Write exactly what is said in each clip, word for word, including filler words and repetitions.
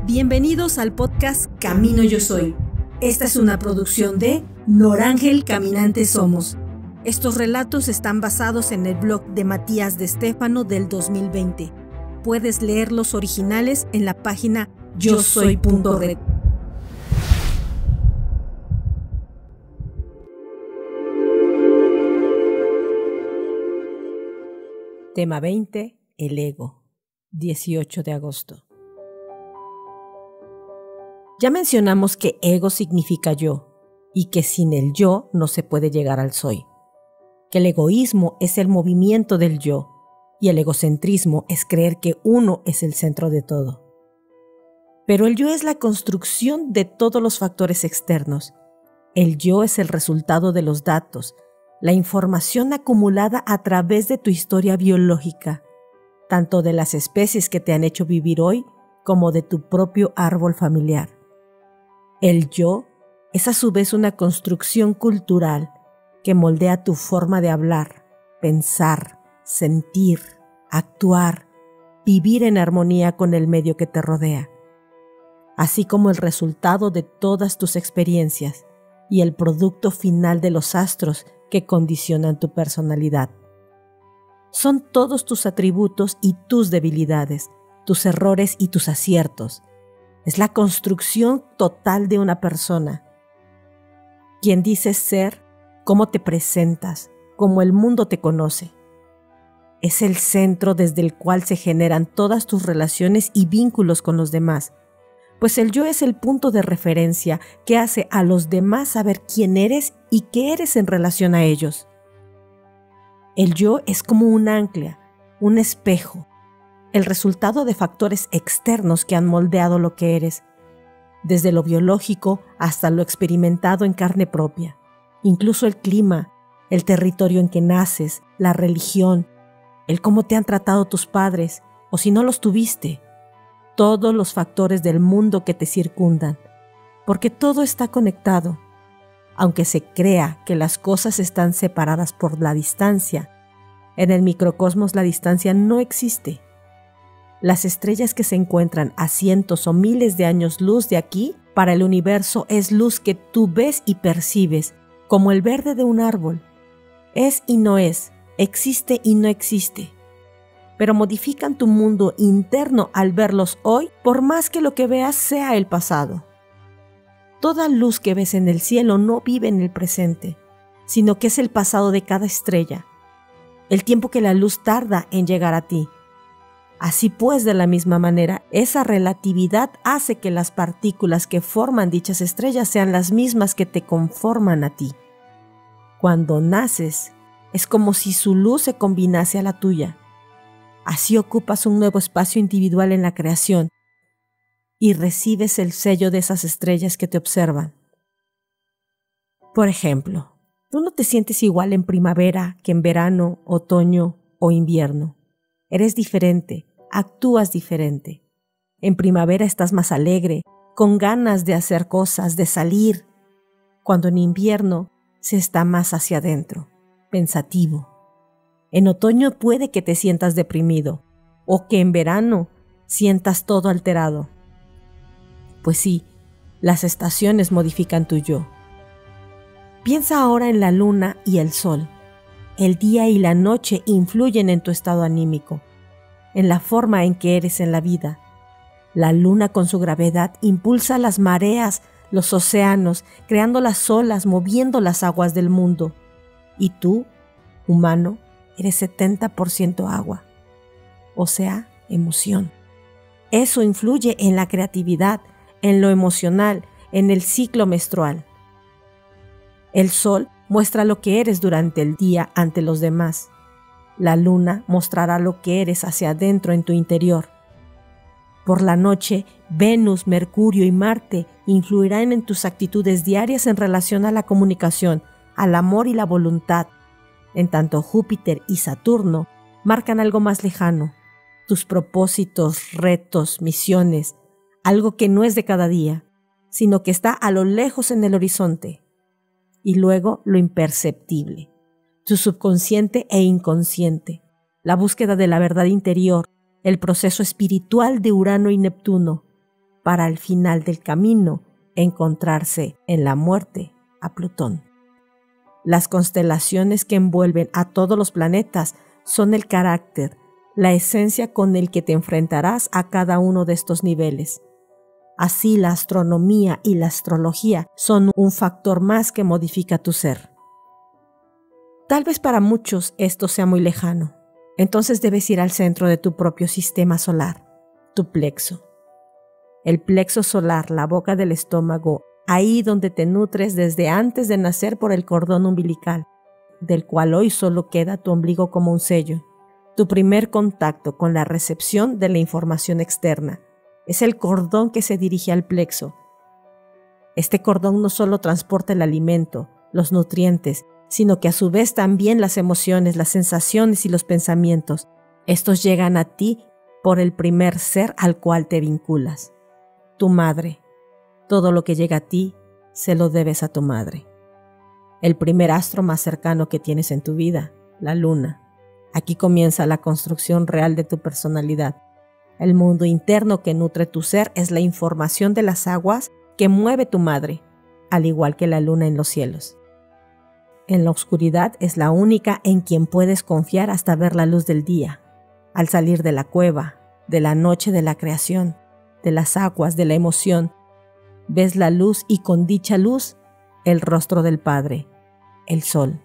Bienvenidos al podcast Camino Yo Soy. Esta es una producción de Norángel Caminante Somos. Estos relatos están basados en el blog de Matías de Estéfano del dos mil veinte. Puedes leer los originales en la página yo soy punto red. Tema veinte. El ego. dieciocho de agosto. Ya mencionamos que ego significa yo, y que sin el yo no se puede llegar al soy. Que el egoísmo es el movimiento del yo, y el egocentrismo es creer que uno es el centro de todo. Pero el yo es la construcción de todos los factores externos. El yo es el resultado de los datos, la información acumulada a través de tu historia biológica, tanto de las especies que te han hecho vivir hoy como de tu propio árbol familiar. El yo es a su vez una construcción cultural que moldea tu forma de hablar, pensar, sentir, actuar, vivir en armonía con el medio que te rodea, así como el resultado de todas tus experiencias y el producto final de los astros que condicionan tu personalidad. Son todos tus atributos y tus debilidades, tus errores y tus aciertos. Es la construcción total de una persona. Quien dices ser, cómo te presentas, cómo el mundo te conoce. Es el centro desde el cual se generan todas tus relaciones y vínculos con los demás, pues el yo es el punto de referencia que hace a los demás saber quién eres y qué eres en relación a ellos. El yo es como un ancla, un espejo, el resultado de factores externos que han moldeado lo que eres, desde lo biológico hasta lo experimentado en carne propia, incluso el clima, el territorio en que naces, la religión, el cómo te han tratado tus padres, o si no los tuviste, todos los factores del mundo que te circundan, porque todo está conectado. Aunque se crea que las cosas están separadas por la distancia, en el microcosmos la distancia no existe. Las estrellas que se encuentran a cientos o miles de años luz de aquí, para el universo es luz que tú ves y percibes, como el verde de un árbol. Es y no es, existe y no existe. Pero modifican tu mundo interno al verlos hoy, por más que lo que veas sea el pasado. Toda luz que ves en el cielo no vive en el presente, sino que es el pasado de cada estrella, el tiempo que la luz tarda en llegar a ti. Así pues, de la misma manera, esa relatividad hace que las partículas que forman dichas estrellas sean las mismas que te conforman a ti. Cuando naces, es como si su luz se combinase a la tuya. Así ocupas un nuevo espacio individual en la creación y recibes el sello de esas estrellas que te observan. Por ejemplo, tú no te sientes igual en primavera que en verano, otoño o invierno. Eres diferente, actúas diferente. En primavera estás más alegre, con ganas de hacer cosas, de salir, cuando en invierno se está más hacia adentro, pensativo. En otoño puede que te sientas deprimido, o que en verano sientas todo alterado. Pues sí, las estaciones modifican tu yo. Piensa ahora en la luna y el sol. El día y la noche influyen en tu estado anímico, en la forma en que eres en la vida. La luna con su gravedad impulsa las mareas, los océanos, creando las olas, moviendo las aguas del mundo. Y tú, humano, eres setenta por ciento agua, o sea, emoción. Eso influye en la creatividad, en lo emocional, en el ciclo menstrual. El sol muestra lo que eres durante el día ante los demás. La luna mostrará lo que eres hacia adentro en tu interior. Por la noche, Venus, Mercurio y Marte influirán en tus actitudes diarias en relación a la comunicación, al amor y la voluntad. En tanto Júpiter y Saturno marcan algo más lejano, tus propósitos, retos, misiones, algo que no es de cada día, sino que está a lo lejos en el horizonte. Y luego lo imperceptible, tu subconsciente e inconsciente, la búsqueda de la verdad interior, el proceso espiritual de Urano y Neptuno, para al final del camino encontrarse en la muerte a Plutón. Las constelaciones que envuelven a todos los planetas son el carácter, la esencia con el que te enfrentarás a cada uno de estos niveles. Así la astronomía y la astrología son un factor más que modifica tu ser. Tal vez para muchos esto sea muy lejano. Entonces debes ir al centro de tu propio sistema solar, tu plexo. El plexo solar, la boca del estómago, ahí donde te nutres desde antes de nacer por el cordón umbilical, del cual hoy solo queda tu ombligo como un sello. Tu primer contacto con la recepción de la información externa es el cordón que se dirige al plexo. Este cordón no solo transporta el alimento, los nutrientes, sino que a su vez también las emociones, las sensaciones y los pensamientos. Estos llegan a ti por el primer ser al cual te vinculas, tu madre. Todo lo que llega a ti se lo debes a tu madre. El primer astro más cercano que tienes en tu vida, la luna. Aquí comienza la construcción real de tu personalidad. El mundo interno que nutre tu ser es la información de las aguas que mueve tu madre, al igual que la luna en los cielos. En la oscuridad es la única en quien puedes confiar hasta ver la luz del día. Al salir de la cueva, de la noche de la creación, de las aguas, de la emoción, ves la luz y con dicha luz, el rostro del Padre, el Sol.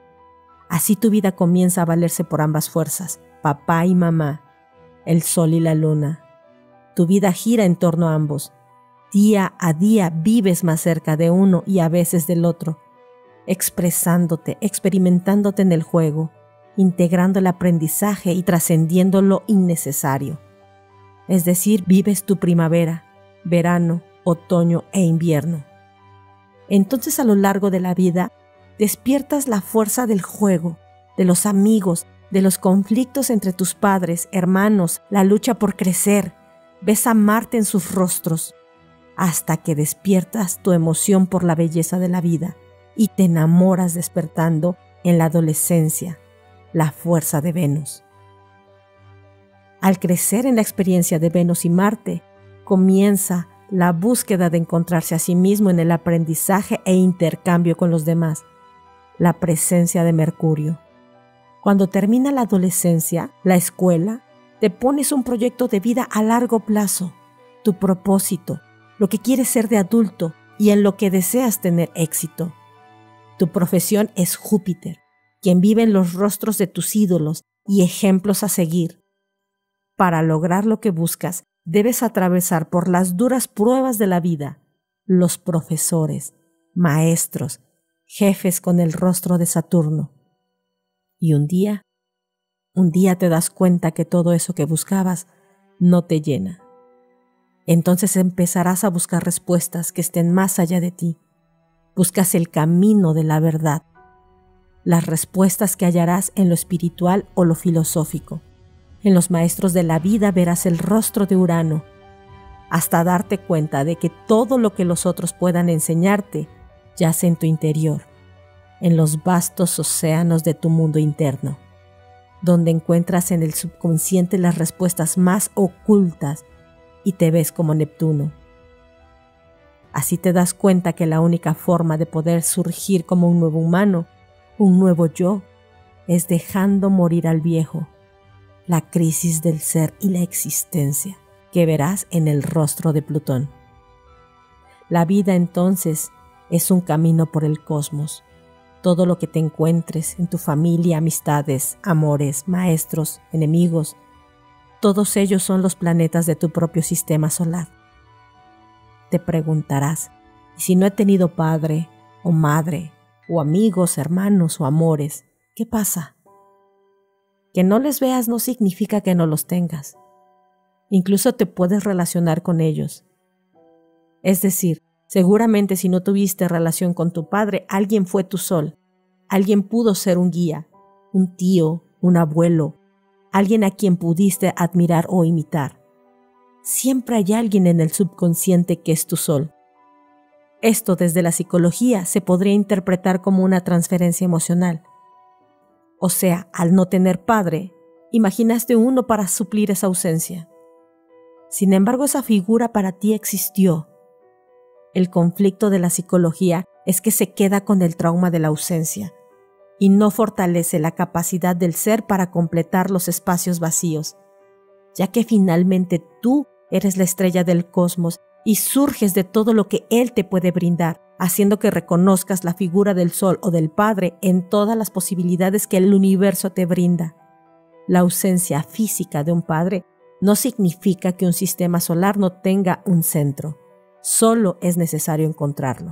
Así tu vida comienza a valerse por ambas fuerzas, papá y mamá, el Sol y la luna. Tu vida gira en torno a ambos. Día a día vives más cerca de uno y a veces del otro, expresándote, experimentándote en el juego, integrando el aprendizaje y trascendiendo lo innecesario. Es decir, vives tu primavera, verano, otoño e invierno. Entonces a lo largo de la vida, despiertas la fuerza del juego, de los amigos, de los conflictos entre tus padres, hermanos, la lucha por crecer. Ves a Marte en sus rostros, hasta que despiertas tu emoción por la belleza de la vida y te enamoras despertando en la adolescencia, la fuerza de Venus. Al crecer en la experiencia de Venus y Marte, comienza la búsqueda de encontrarse a sí mismo en el aprendizaje e intercambio con los demás, la presencia de Mercurio. Cuando termina la adolescencia, la escuela, te pones un proyecto de vida a largo plazo, tu propósito, lo que quieres ser de adulto y en lo que deseas tener éxito. Tu profesión es Júpiter, quien vive en los rostros de tus ídolos y ejemplos a seguir. Para lograr lo que buscas, debes atravesar por las duras pruebas de la vida, los profesores, maestros, jefes con el rostro de Saturno. Y un día, un día te das cuenta que todo eso que buscabas no te llena. Entonces empezarás a buscar respuestas que estén más allá de ti. Buscas el camino de la verdad, las respuestas que hallarás en lo espiritual o lo filosófico. En los maestros de la vida verás el rostro de Urano, hasta darte cuenta de que todo lo que los otros puedan enseñarte yace en tu interior, en los vastos océanos de tu mundo interno, donde encuentras en el subconsciente las respuestas más ocultas y te ves como Neptuno. Así te das cuenta que la única forma de poder surgir como un nuevo humano, un nuevo yo, es dejando morir al viejo, la crisis del ser y la existencia que verás en el rostro de Plutón. La vida entonces es un camino por el cosmos. Todo lo que te encuentres en tu familia, amistades, amores, maestros, enemigos, todos ellos son los planetas de tu propio sistema solar. Te preguntarás, ¿y si no he tenido padre o madre, o amigos, hermanos o amores, qué pasa? Que no les veas no significa que no los tengas. Incluso te puedes relacionar con ellos. Es decir, seguramente si no tuviste relación con tu padre, alguien fue tu sol. Alguien pudo ser un guía, un tío, un abuelo, alguien a quien pudiste admirar o imitar. Siempre hay alguien en el subconsciente que es tu sol. Esto desde la psicología se podría interpretar como una transferencia emocional. O sea, al no tener padre, imaginaste uno para suplir esa ausencia. Sin embargo, esa figura para ti existió. El conflicto de la psicología es que se queda con el trauma de la ausencia y no fortalece la capacidad del ser para completar los espacios vacíos, ya que finalmente tú eres la estrella del cosmos y surges de todo lo que Él te puede brindar, haciendo que reconozcas la figura del Sol o del Padre en todas las posibilidades que el universo te brinda. La ausencia física de un padre no significa que un sistema solar no tenga un centro, solo es necesario encontrarlo.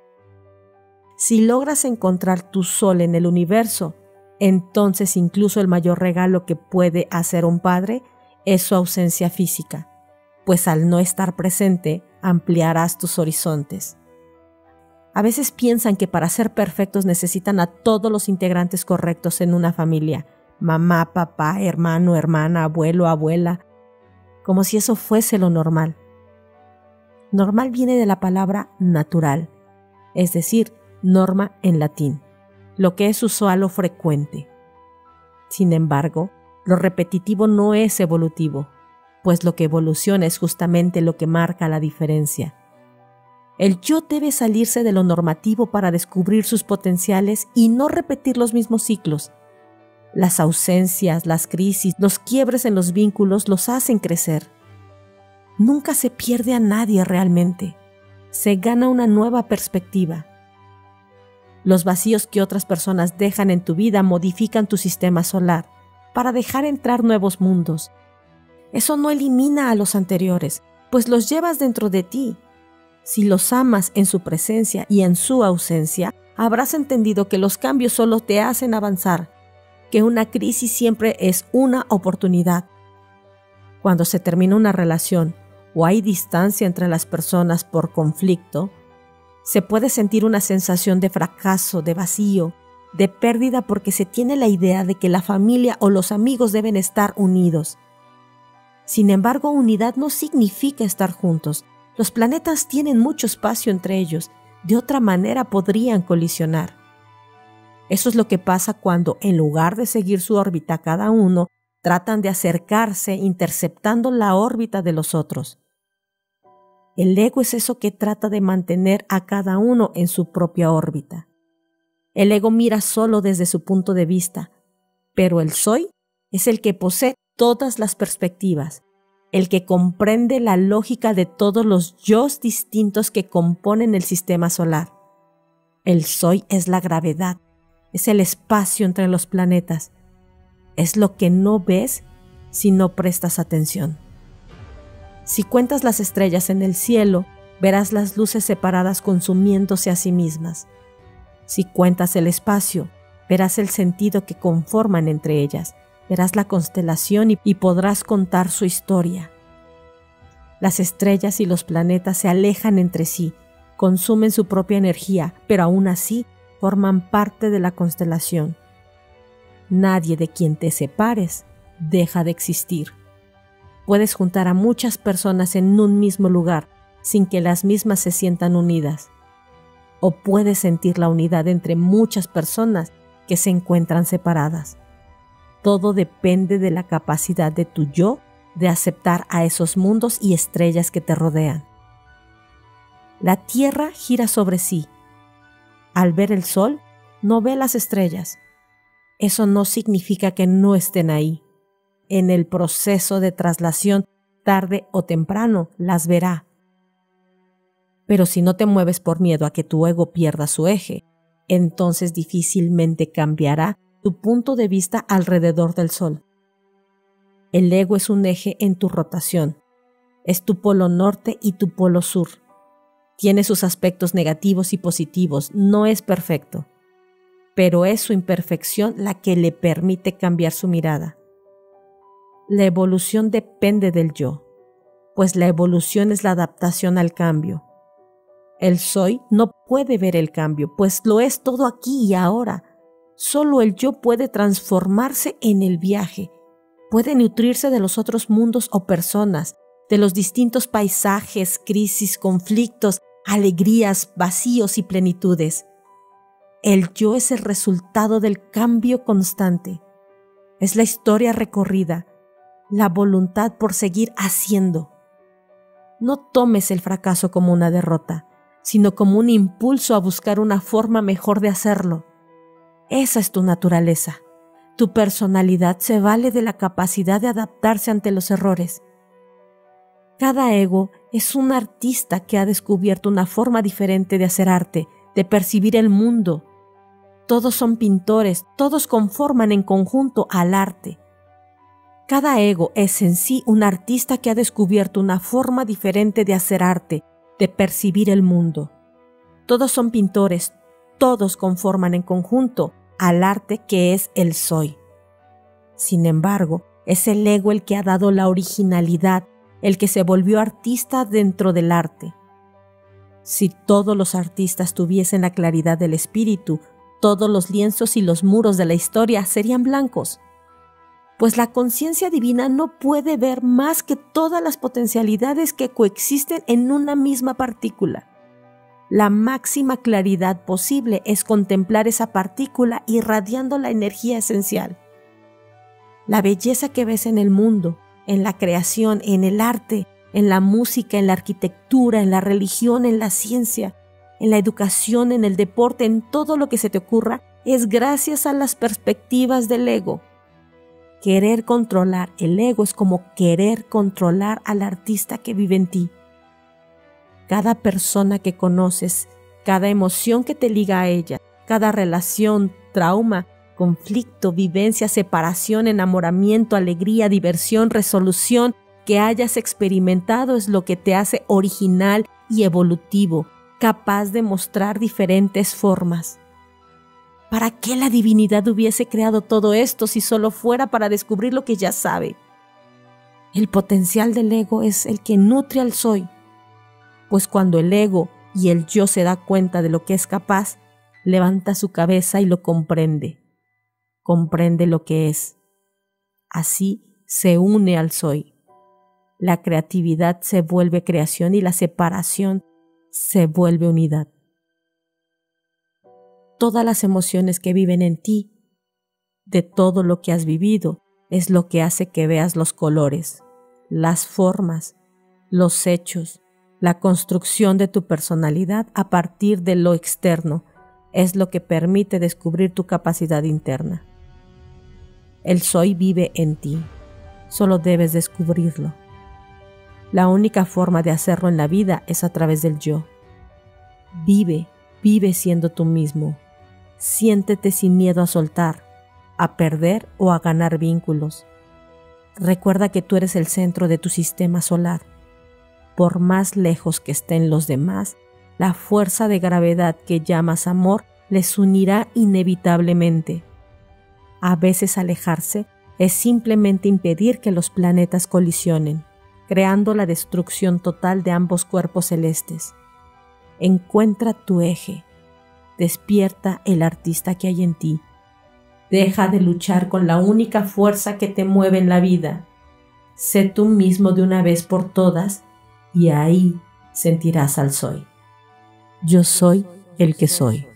Si logras encontrar tu sol en el universo, entonces incluso el mayor regalo que puede hacer un padre es su ausencia física, pues al no estar presente ampliarás tus horizontes. A veces piensan que para ser perfectos necesitan a todos los integrantes correctos en una familia, mamá, papá, hermano, hermana, abuelo, abuela, como si eso fuese lo normal. Normal viene de la palabra natural, es decir, norma en latín, lo que es usual o frecuente. Sin embargo, lo repetitivo no es evolutivo, pues lo que evoluciona es justamente lo que marca la diferencia. El yo debe salirse de lo normativo para descubrir sus potenciales y no repetir los mismos ciclos. Las ausencias, las crisis, los quiebres en los vínculos los hacen crecer. Nunca se pierde a nadie realmente. Se gana una nueva perspectiva. Los vacíos que otras personas dejan en tu vida modifican tu sistema solar para dejar entrar nuevos mundos. Eso no elimina a los anteriores, pues los llevas dentro de ti. Si los amas en su presencia y en su ausencia, habrás entendido que los cambios solo te hacen avanzar, que una crisis siempre es una oportunidad. Cuando se termina una relación o hay distancia entre las personas por conflicto, se puede sentir una sensación de fracaso, de vacío, de pérdida porque se tiene la idea de que la familia o los amigos deben estar unidos. Sin embargo, unidad no significa estar juntos. Los planetas tienen mucho espacio entre ellos, de otra manera podrían colisionar. Eso es lo que pasa cuando, en lugar de seguir su órbita cada uno, tratan de acercarse interceptando la órbita de los otros. El ego es eso que trata de mantener a cada uno en su propia órbita. El ego mira solo desde su punto de vista, pero el soy es el que posee todas las perspectivas, el que comprende la lógica de todos los yos distintos que componen el sistema solar. El soy es la gravedad, es el espacio entre los planetas, es lo que no ves si no prestas atención. Si cuentas las estrellas en el cielo, verás las luces separadas consumiéndose a sí mismas. Si cuentas el espacio, verás el sentido que conforman entre ellas, verás la constelación y, y podrás contar su historia. Las estrellas y los planetas se alejan entre sí, consumen su propia energía, pero aún así forman parte de la constelación. Nadie de quien te separes deja de existir. Puedes juntar a muchas personas en un mismo lugar sin que las mismas se sientan unidas. O puedes sentir la unidad entre muchas personas que se encuentran separadas. Todo depende de la capacidad de tu yo de aceptar a esos mundos y estrellas que te rodean. La Tierra gira sobre sí. Al ver el sol, no ve las estrellas. Eso no significa que no estén ahí. En el proceso de traslación, tarde o temprano, las verá. Pero si no te mueves por miedo a que tu ego pierda su eje, entonces difícilmente cambiará tu punto de vista alrededor del sol. El ego es un eje en tu rotación. Es tu polo norte y tu polo sur. Tiene sus aspectos negativos y positivos, no es perfecto, pero es su imperfección la que le permite cambiar su mirada. La evolución depende del yo, pues la evolución es la adaptación al cambio. El soy no puede ver el cambio, pues lo es todo aquí y ahora. Solo el yo puede transformarse en el viaje, puede nutrirse de los otros mundos o personas, de los distintos paisajes, crisis, conflictos, alegrías, vacíos y plenitudes. El yo es el resultado del cambio constante. Es la historia recorrida, la voluntad por seguir haciendo. No tomes el fracaso como una derrota, sino como un impulso a buscar una forma mejor de hacerlo. Esa es tu naturaleza. Tu personalidad se vale de la capacidad de adaptarse ante los errores. Cada ego es un artista que ha descubierto una forma diferente de hacer arte, de percibir el mundo. Todos son pintores, todos conforman en conjunto al arte. Cada ego es en sí un artista que ha descubierto una forma diferente de hacer arte, de percibir el mundo. Todos son pintores, todos conforman en conjunto al arte que es el soy. Sin embargo, es el ego el que ha dado la originalidad, el que se volvió artista dentro del arte. Si todos los artistas tuviesen la claridad del espíritu, todos los lienzos y los muros de la historia serían blancos, pues la conciencia divina no puede ver más que todas las potencialidades que coexisten en una misma partícula. La máxima claridad posible es contemplar esa partícula irradiando la energía esencial. La belleza que ves en el mundo, en la creación, en el arte, en la música, en la arquitectura, en la religión, en la ciencia, en la educación, en el deporte, en todo lo que se te ocurra, es gracias a las perspectivas del ego. Querer controlar el ego es como querer controlar al artista que vive en ti. Cada persona que conoces, cada emoción que te liga a ella, cada relación, trauma, conflicto, vivencia, separación, enamoramiento, alegría, diversión, resolución que hayas experimentado es lo que te hace original y evolutivo, capaz de mostrar diferentes formas. ¿Para qué la divinidad hubiese creado todo esto si solo fuera para descubrir lo que ya sabe? El potencial del ego es el que nutre al soy, pues cuando el ego y el yo se da cuenta de lo que es capaz, levanta su cabeza y lo comprende. Comprende lo que es. Así se une al soy. La creatividad se vuelve creación y la separación se vuelve unidad. Todas las emociones que viven en ti, de todo lo que has vivido, es lo que hace que veas los colores, las formas, los hechos, la construcción de tu personalidad a partir de lo externo, es lo que permite descubrir tu capacidad interna. El soy vive en ti, solo debes descubrirlo. La única forma de hacerlo en la vida es a través del yo. Vive, vive siendo tú mismo. Siéntete sin miedo a soltar, a perder o a ganar vínculos. Recuerda que tú eres el centro de tu sistema solar. Por más lejos que estén los demás, la fuerza de gravedad que llamas amor les unirá inevitablemente. A veces alejarse es simplemente impedir que los planetas colisionen, creando la destrucción total de ambos cuerpos celestes. Encuentra tu eje. Despierta el artista que hay en ti. Deja de luchar con la única fuerza que te mueve en la vida. Sé tú mismo de una vez por todas y ahí sentirás al soy. Yo soy el que soy.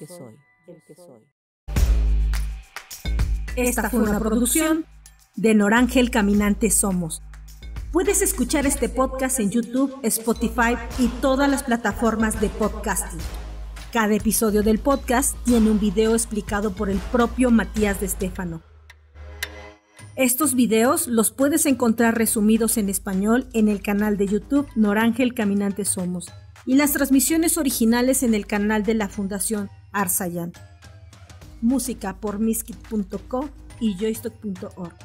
Esta fue una producción de Norángel Caminante Somos. Puedes escuchar este podcast en YouTube, Spotify y todas las plataformas de podcasting. Cada episodio del podcast tiene un video explicado por el propio Matías de Stefano. Estos videos los puedes encontrar resumidos en español en el canal de YouTube Norángel Caminante Somos y las transmisiones originales en el canal de la Fundación Arsayan. Música por miskit punto co y joystock punto org.